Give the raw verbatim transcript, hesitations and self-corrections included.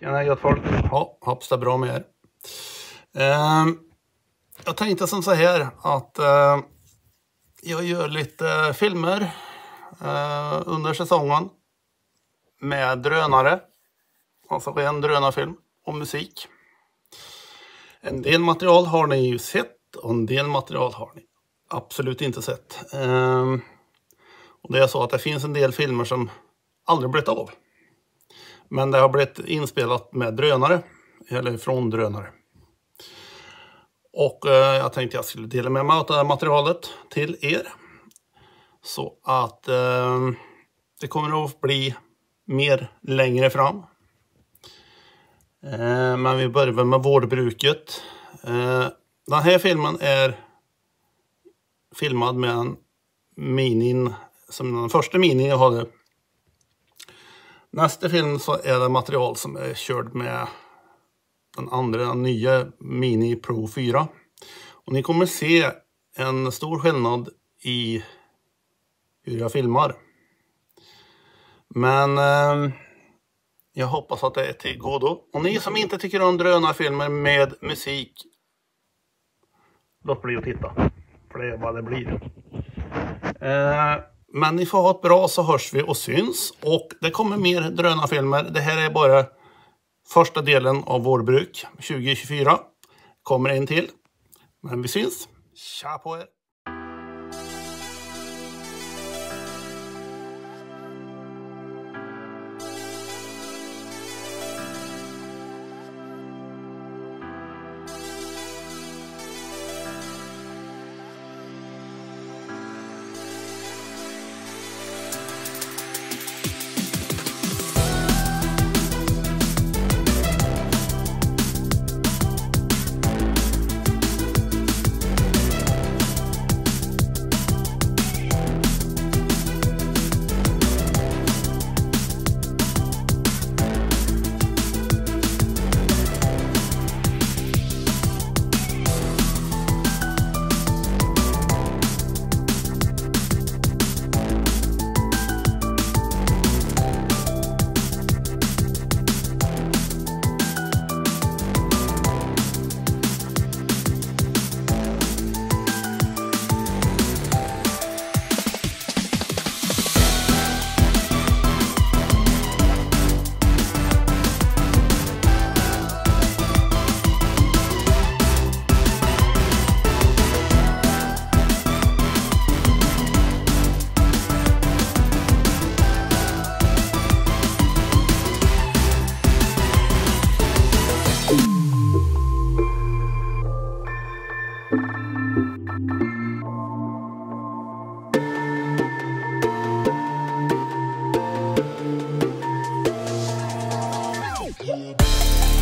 Tjena gott folk. Ja, hoppas det är bra med er. Eh, jag tänkte som så här att eh, jag gör lite filmer eh, under säsongen med drönare. Alltså en drönarfilm och musik. En del material har ni ju sett och en del material har ni absolut inte sett. Eh, och det är så att det finns en del filmer som aldrig blivit av. Men det har blivit inspelat med drönare, eller från drönare. Och eh, jag tänkte jag skulle dela med mig av det här materialet till er. Så att eh, det kommer att bli mer längre fram. Eh, men vi börjar med vårdbruket. Eh, den här filmen är filmad med en minin, som den första minin jag hade. Nästa film så är det material som är körd med den andra, den nya Mini Pro fyra. Och ni kommer se en stor skillnad i hur jag filmar. Men eh, jag hoppas att det är till godo. Och ni som inte tycker om drönarfilmer med musik, låt bli att titta. För det är vad det blir. Eh, Men ni får ha ett bra, så hörs vi och syns. Och det kommer mer drönarfilmer. Det här är bara första delen av vårbruk tjugo tjugofyra. Kommer en till. Men vi syns. Tja på er! Yeah.